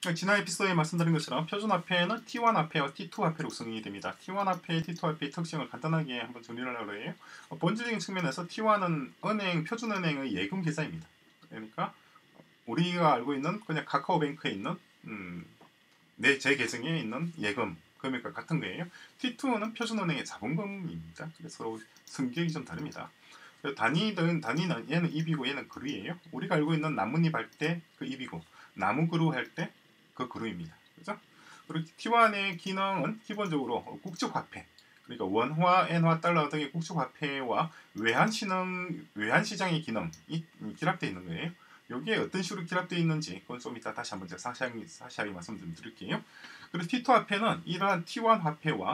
지난 에피소드에 말씀드린 것처럼 표준화폐는 T1 화폐와 T2 화폐로 구성이 됩니다. T1 화폐, T2 화폐의 특징을 간단하게 한번 정리를 하려고 해요. 본질적인 측면에서 T1은 표준은행의 예금 계좌입니다. 그러니까 우리가 알고 있는 그냥 카카오뱅크에 있는 제 계정에 있는 예금 금액과 같은 거예요. T2는 표준은행의 자본금입니다. 그래서 성격이 좀 다릅니다. 단위는 얘는 입이고 얘는 그루예요. 우리가 알고 있는 나뭇잎 할 때 그 입이고 나무 그루 할 때 그 그루입니다. 그죠? 그리고 T1의 기능은 기본적으로 국제화폐, 그러니까 원화, 엔화, 달러 등의 국제화폐와 외환시장의 기능이 결합되어 있는 거예요. 여기에 어떤 식으로 결합되어 있는지 그건 좀 이따 다시 한번 제가 자세하게 말씀 좀 드릴게요. 그리고 T2 화폐는 이러한 T1 화폐와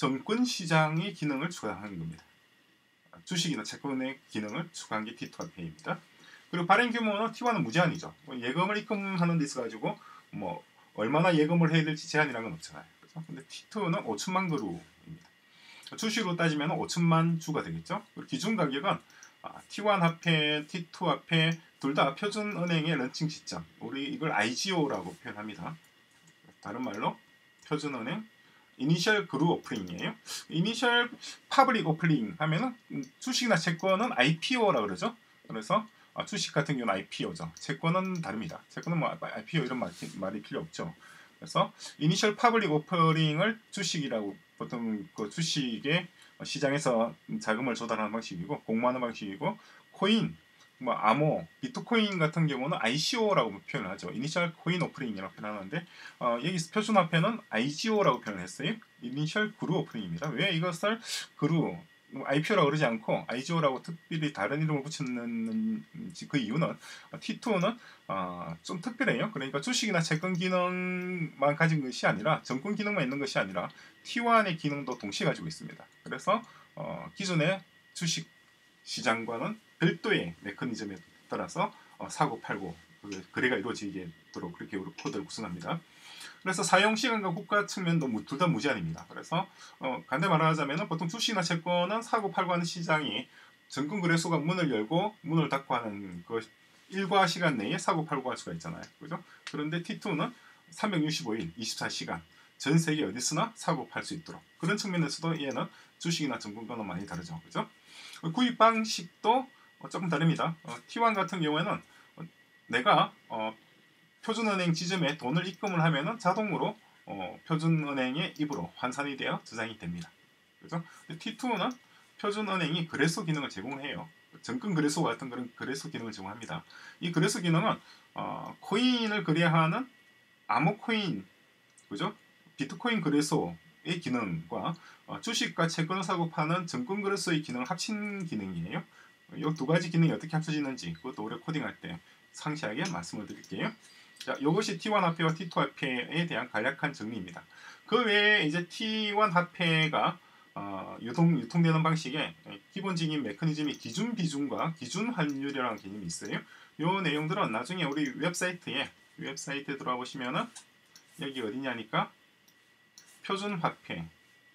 정권시장의 기능을 추가하는 겁니다. 주식이나 채권의 기능을 추가한 게 T2 화폐입니다. 그리고 발행 규모는 T1은 무제한이죠. 예금을 입금하는 데 있어가지고 뭐 얼마나 예금을 해야 될지 제한이라는 건 없잖아요. 그렇죠? 근데 T2는 5천만 그루입니다. 주식으로 따지면 5천만 주가 되겠죠. 그리고 기준 가격은 T1 화폐, T2 화폐 둘 다 표준은행의 런칭 시점, 우리 이걸 IGO라고 표현합니다. 다른 말로 표준은행 이니셜 그룹 오프닝이에요. 이니셜 파블릭 오프닝 하면은 주식이나 채권은 IPO라고 그러죠. 그래서 주식 같은 경우는 IPO죠. 채권은 다릅니다. 채권은 뭐 IPO 이런 말이 필요 없죠. 그래서 이니셜 파블릭 오퍼링을 주식이라고 보통 그 주식의 시장에서 자금을 조달하는 방식이고 공모하는 방식이고, 코인, 뭐 암호, 비트코인 같은 경우는 ICO라고 표현을 하죠. 이니셜 코인 오프닝이라고 표현하는데 여기 표준화폐는 IGO라고 표현했어요. 이니셜 그룹 오프닝입니다. 왜 이것을 그룹 IPO라고 그러지 않고 IGO라고 특별히 다른 이름을 붙였는 그 이유는 T2는 좀 특별해요. 그러니까 주식이나 채권 기능만 가진 것이 아니라 정권 기능만 있는 것이 아니라 T1의 기능도 동시에 가지고 있습니다. 그래서 기존의 주식 시장과는 별도의 메커니즘에 따라서 사고 팔고 거래가 이루어지도록 그렇게 코드를 구성합니다. 그래서 사용 시간과 국가 측면도 둘 다 무제한입니다. 그래서 간단히 말하자면 보통 주식이나 채권은 사고 팔고 하는 시장이 정권 거래소가 문을 열고 문을 닫고 하는 그 일과 시간 내에 사고 팔고 할 수가 있잖아요. 그죠? 그런데 T2는 365일 24시간 전 세계 어디서나 사고 팔 수 있도록, 그런 측면에서도 얘는 주식이나 정권과는 많이 다르죠. 그죠? 구입 방식도 조금 다릅니다. T1 같은 경우에는 내가 표준은행 지점에 돈을 입금을 하면은 자동으로 표준은행의 입으로 환산이 되어 저장이 됩니다. 그죠? T2는 표준은행이 거래소 기능을 제공해요. 정권 거래소 같은 그런 거래소 기능을 제공합니다. 이 거래소 기능은 코인을 거래하는 암호코인, 그죠? 비트코인 거래소의 기능과 주식과 채권을 사고 파는 정권 거래소의 기능을 합친 기능이에요. 이 두 가지 기능이 어떻게 합쳐지는지 그것도 우리 코딩할 때 상세하게 말씀을 드릴게요. 자, 이것이 T1 화폐와 T2 화폐에 대한 간략한 정리입니다. 그 외에 이제 T1 화폐가 유통되는 방식의 기본적인 메커니즘이 기준 비중과 기준 환율이라는 개념이 있어요. 이 내용들은 나중에 우리 웹사이트에 들어와 보시면은 여기 어디냐니까 표준 화폐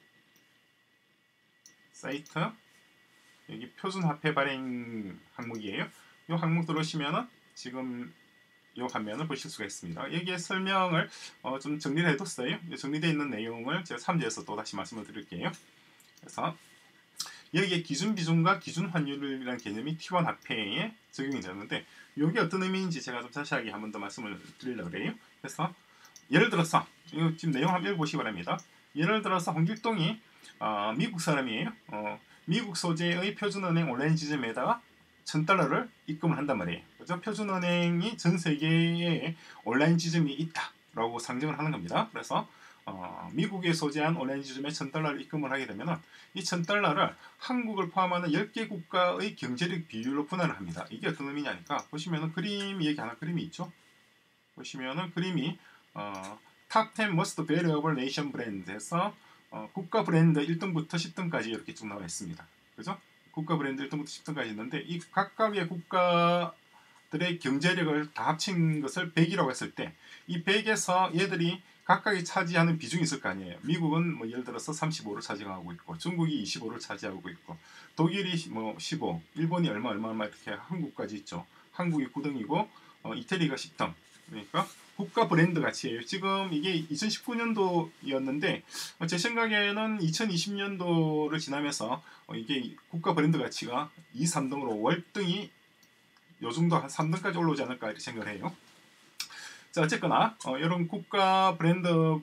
사이트, 여기 표준 화폐 발행 항목이에요. 이 항목 들어오시면은 지금 이 화면을 보실 수가 있습니다. 여기에 설명을 좀 정리를 해뒀어요. 정리되어 있는 내용을 제가 참조해서 또 다시 말씀을 드릴게요. 그래서 여기에 기준 비중과 기준 환율이라는 개념이 T1 화폐에 적용이 되는데 이게 어떤 의미인지 제가 좀 자세하게 한 번 더 말씀을 드리려고 해요. 그래서 예를 들어서 이거 지금 내용 한번 읽어보시기 바랍니다. 예를 들어서 홍길동이 미국 사람이에요. 미국 소재의 표준은행 온라인 지점에다가 $1,000를 입금을 한단 말이에요. 그죠? 표준은행이 전 세계에 온라인 지점이 있다라고 상정을 하는 겁니다. 그래서 미국에 소재한 온라인 지점에 $1,000를 입금을 하게 되면 이 $1,000를 한국을 포함하는 10개 국가의 경제력 비율로 분할을 합니다. 이게 어떤 의미냐니까 보시면은 그림이 있죠. 보시면은 그림이 Top 10 Most Valuable Nation Brand에서 국가 브랜드 1등부터 10등까지 이렇게 쭉 나와 있습니다. 그죠? 국가 브랜드 1등부터 10등까지 있는데 이 각각의 국가들의 경제력을 다 합친 것을 100이라고 했을 때 이 100에서 얘들이 각각이 차지하는 비중이 있을 거 아니에요. 미국은 뭐 예를 들어서 35를 차지하고 있고, 중국이 25를 차지하고 있고, 독일이 뭐 15, 일본이 얼마 이렇게 한국까지 있죠. 한국이 9등이고 이태리가 10등, 그러니까 국가 브랜드 가치예요. 지금 이게 2019년도였는데 제 생각에는 2020년도를 지나면서 이게 국가 브랜드 가치가 2, 3등으로 월등히 요 정도 한 3등까지 올라오지 않을까 이렇게 생각을 해요. 자, 어쨌거나 이런 국가 브랜드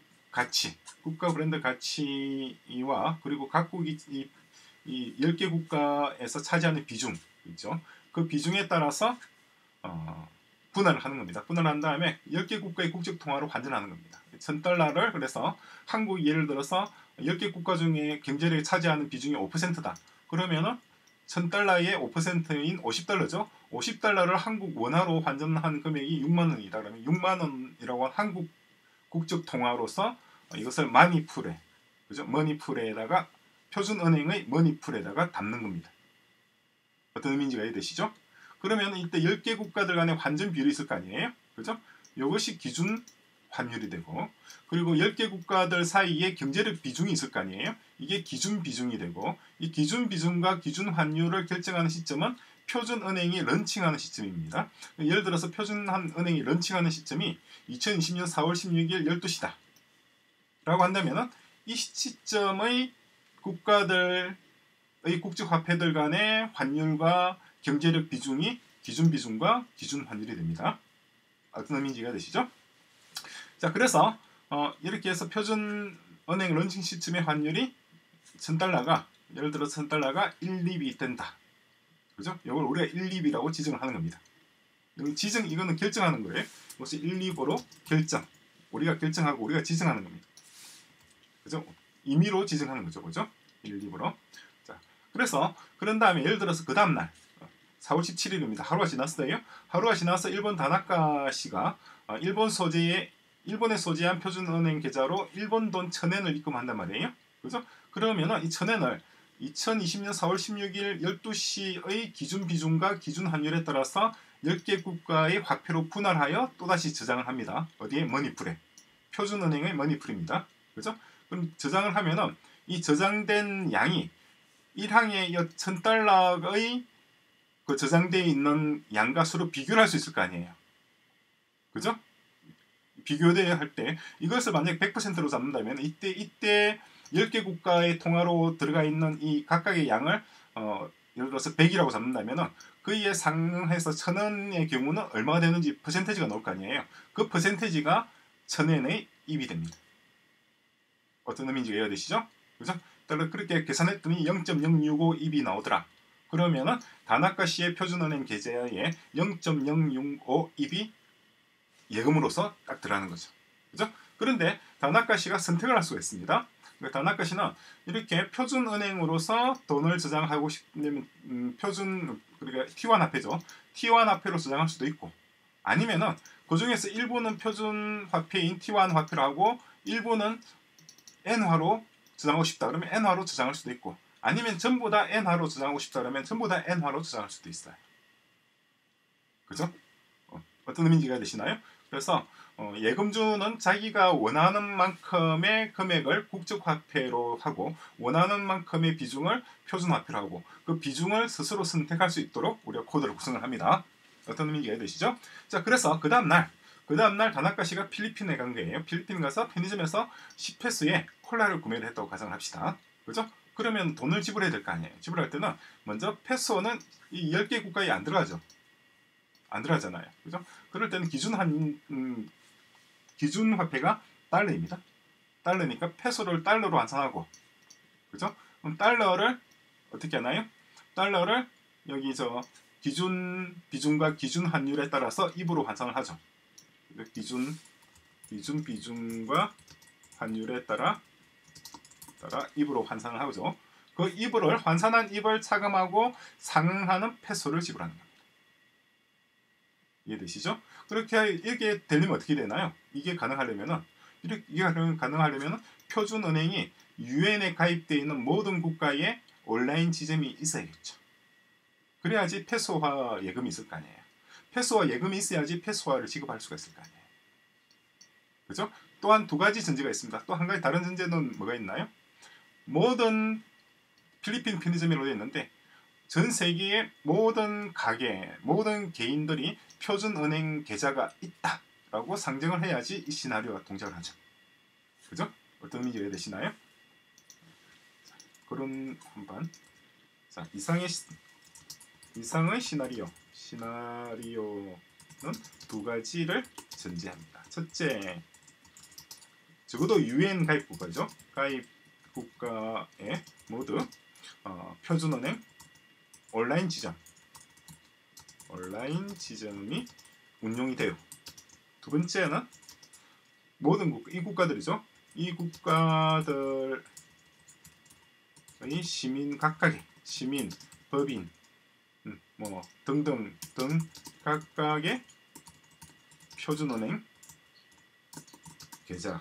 가치와 그리고 각국이 이 10개 국가에서 차지하는 비중 있죠. 그 비중에 따라서 분할을 하는 겁니다. 분할한 다음에 10개 국가의 국적 통화로 환전하는 겁니다. 1000달러를 그래서 한국이 예를 들어서 10개 국가 중에 경제력이 차지하는 비중이 5%다. 그러면은 1000달러의 5%인 50달러죠. 50달러를 한국 원화로 환전한 금액이 6만 원이다. 그러면 6만 원이라고 한국 국적 통화로서 이것을 머니풀에, 그죠? 머니풀에다가 표준은행의 머니풀에다가 담는 겁니다. 어떤 의미인지가 이해되시죠? 그러면 이때 10개 국가들 간의 환전 비율이 있을 거 아니에요? 그죠? 이것이 기준 환율이 되고, 그리고 10개 국가들 사이에 경제력 비중이 있을 거 아니에요? 이게 기준 비중이 되고, 이 기준 비중과 기준 환율을 결정하는 시점은 표준은행이 런칭하는 시점입니다. 예를 들어서 표준은행이 런칭하는 시점이 2020년 4월 16일 12시다. 라고 한다면 이 시점의 국가들의 국제화폐들 간의 환율과 경제력 비중이 기준 비중과 기준 환율이 됩니다. 어떤 의미인지 이해되시죠? 자, 그래서 이렇게 해서 표준은행 런칭 시점의 환율이 1000달러가 예를 들어 1000달러가 1립이 된다. 그죠? 이걸 우리가 1립이라고 지정을 하는 겁니다. 이거는 결정하는 거예요. 이것을 1립으로 결정. 우리가 결정하고 우리가 지정하는 겁니다. 그죠? 임의로 지정하는 거죠. 그죠? 1립으로. 자, 그래서 그런 다음에 예를 들어서 그 다음 날 4월 17일입니다. 하루가 지났어요. 하루가 지나서 일본 다나카 씨가 일본에 소재한 표준은행 계좌로 일본 돈 1000엔을 입금한단 말이에요. 그죠? 그러면은 이 1000엔을 2020년 4월 16일 12시의 기준 비중과 기준 환율에 따라서 10개 국가의 화폐로 분할하여 또다시 저장을 합니다. 어디에? 머니풀에. 표준은행의 머니풀입니다. 그죠? 그럼 저장을 하면은 이 저장된 양이 1항에 1000달러의 그 저장되어 있는 양과 서로 비교를 할 수 있을 거 아니에요. 그죠? 비교대회 할 때 이것을 만약에 100%로 잡는다면 이때 10개 국가의 통화로 들어가 있는 이 각각의 양을 예를 들어서 100이라고 잡는다면 그에 상응해서 1000원의 경우는 얼마가 되는지 퍼센테이지가 나올 거 아니에요. 그 퍼센테이지가 1000엔의 입이 됩니다. 어떤 의미인지 이해되시죠? 그죠? 따라 그렇게 계산했더니 0.065 입이 나오더라. 그러면은 다나카 씨의 표준은행 계좌에 0.065 입이 예금으로서 딱 들어가는 거죠. 그죠? 그런데 다나카 씨가 선택을 할 수가 있습니다. 그러니까 다나카 씨는 이렇게 표준은행으로서 돈을 저장하고 싶으면 그러니까 T1 화폐죠. T1 화폐로 저장할 수도 있고 아니면은 그 중에서 일부는 표준 화폐인 T1 화폐로 하고 일부는 N화로 저장하고 싶다 그러면 N화로 저장할 수도 있고 아니면 전부 다 N화로 저장하고 싶다 그러면 전부 다 N화로 저장할 수도 있어요. 그죠? 어떤 의미인지 이해되시나요? 그래서 예금주는 자기가 원하는 만큼의 금액을 국적화폐로 하고 원하는 만큼의 비중을 표준화폐로 하고 그 비중을 스스로 선택할 수 있도록 우리가 코드를 구성을 합니다. 어떤 의미인지 이해되시죠? 자, 그래서 그 다음날 다나카 씨가 필리핀에 간 거예요. 필리핀 가서 편의점에서 10페소에 콜라를 구매를 했다고 가정을 합시다. 그죠? 그러면 돈을 지불해야 될 거 아니에요. 지불할 때는 먼저 페소는 이 10개 국가에 안 들어가죠. 안 들어가잖아요. 그죠? 그럴 때는 기준 화폐가 달러입니다. 달러니까 페소를 달러로 환산하고 그죠? 그럼 달러를 어떻게 하나요? 달러를 여기 기준 비중과 기준 환율에 따라서 입으로 환산을 하죠. 기준 비중과 환율에 따라 입으로 환산을 하죠. 그 입을 환산한 입을 차감하고 상응하는 페소를 지불하는 겁니다. 이해되시죠? 이게 되려면 어떻게 되나요? 이게 가능하려면은 표준은행이 유엔에 가입되어 있는 모든 국가에 온라인 지점이 있어야겠죠. 그래야지 페소화 예금이 있을 거 아니에요. 페소화 예금이 있어야지 페소화를 지급할 수가 있을 거 아니에요. 그죠? 또한 두 가지 전제가 있습니다. 또 한 가지 다른 전제는 뭐가 있나요? 모든 필리핀 편의점이라고 되어 있는데 전 세계의 모든 가게, 모든 개인들이 표준은행 계좌가 있다라고 라고 상정을 해야지 이 시나리오가 동작을 하죠. 그죠? 어떤 의미가 이해되시나요? 그런 한번. 자, 이상의 시나리오는 두 가지를 전제합니다. 첫째, 적어도 UN 가입 국가죠. 가입 국가에 모두 표준은행 온라인 지점이 운용이 돼요. 두 번째는 모든 이 국가들이죠. 이 국가들의 각각의 시민, 법인, 뭐 등등 각각의 표준은행 계좌를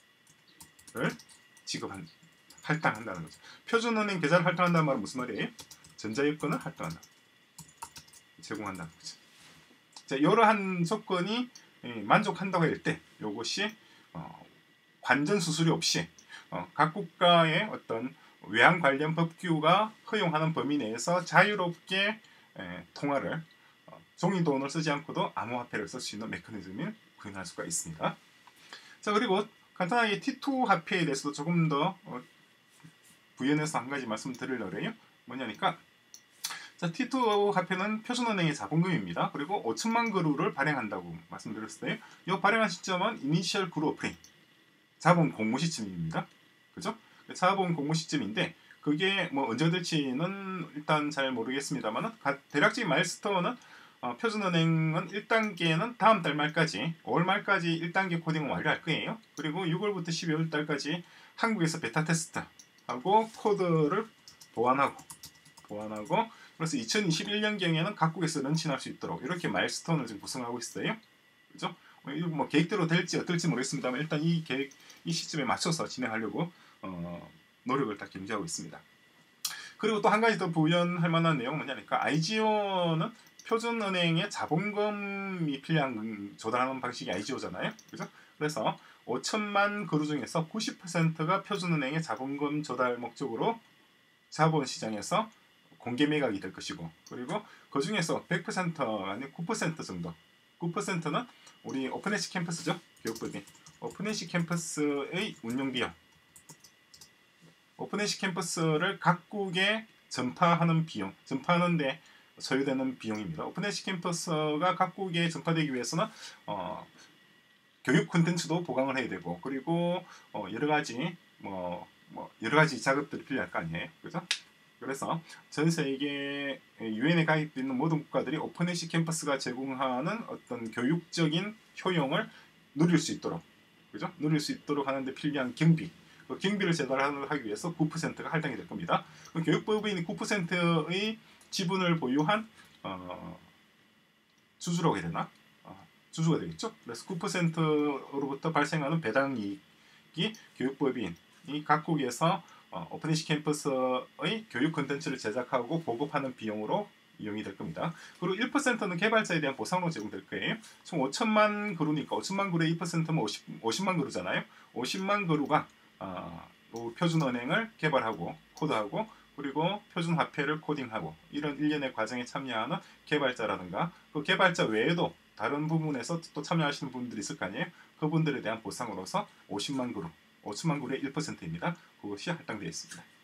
할당한다는 거죠. 표준은행 계좌를 할당한다는 말은 무슨 말이에요? 전자여권을 할당한다. 제공한다는 거죠. 자, 이러한 조건이 만족한다고 할 때 이것이 관전 수수료 없이 각 국가의 어떤 외환 관련 법규가 허용하는 범위 내에서 자유롭게 통화를 종이 돈을 쓰지 않고도 암호화폐를 쓸 수 있는 메커니즘을 구현할 수가 있습니다. 자, 그리고 간단하게 T2 화폐에 대해서도 조금 더 부연해서 한 가지 말씀드리려고 해요. 뭐냐니까, 자, T2 화폐는 표준은행의 자본금입니다. 그리고 5천만 그루를 발행한다고 말씀드렸어요. 이 발행한 시점은 이니셜 그루 오프닝, 자본 공모 시점입니다. 그죠? 자본 공모 시점인데 그게 뭐 언제 될지는 일단 잘 모르겠습니다만 대략적인 마일스톤은 표준은행은 1단계는 다음 달 말까지 5월 말까지 1단계 코딩을 완료할 거예요. 그리고 6월부터 12월 달까지 한국에서 베타 테스트하고 코드를 보완하고 그래서 2021년경에는 각국에서 런칭할 수 있도록 이렇게 마일스톤을 지금 구성하고 있어요. 그죠? 뭐 계획대로 될지 어떨지 모르겠습니다만 일단 이 시점에 맞춰서 진행하려고 노력을 다 경주하고 있습니다. 그리고 또 한 가지 더 부연할 만한 내용은 뭐냐니까, IGO는 표준은행의 자본금이 필요한 조달하는 방식이 IGO잖아요. 그죠? 그래서 5천만 그루 중에서 90%가 표준은행의 자본금 조달 목적으로 자본시장에서 공개 매각이 될 것이고, 그리고 그 중에서 100% 아니 9% 정도, 9%는 우리 오픈에시 캠퍼스죠. 교육법인 오픈에시 캠퍼스의 운영 비용, 오픈에시 캠퍼스를 각국에 전파하는데 소요되는 비용입니다. 오픈에시 캠퍼스가 각국에 전파되기 위해서는 교육 콘텐츠도 보강을 해야 되고, 그리고 여러 가지 작업들이 필요할 거 아니에요. 그죠? 그래서 전 세계 UN에 가입되어 있는 모든 국가들이 오픈에시 캠퍼스가 제공하는 어떤 교육적인 효용을 누릴 수 있도록, 그죠? 누릴 수 있도록 하는데 필요한 경비, 그 경비를 제공하기 위해서 9%가 할당이 될 겁니다. 교육법인이 9%의 지분을 보유한 주주라고 해야 되나? 주주가 되겠죠. 그래서 9%로부터 발생하는 배당 이익이 교육법인이 각국에서 오픈에시 캠퍼스의 교육 콘텐츠를 제작하고 보급하는 비용으로 이용이 될 겁니다. 그리고 1%는 개발자에 대한 보상으로 제공될 거예요. 총 5천만 그루니까 5천만 그루의 2%면 50만 그루잖아요. 50만 그루가 표준은행을 개발하고 코드하고 그리고 표준화폐를 코딩하고 이런 일련의 과정에 참여하는 개발자라든가, 그 개발자 외에도 다른 부분에서 또 참여하시는 분들이 있을 거 아니에요. 그분들에 대한 보상으로서 50만 그루, 5천만 그루의 1%입니다. 그것이 할당되어 있습니다.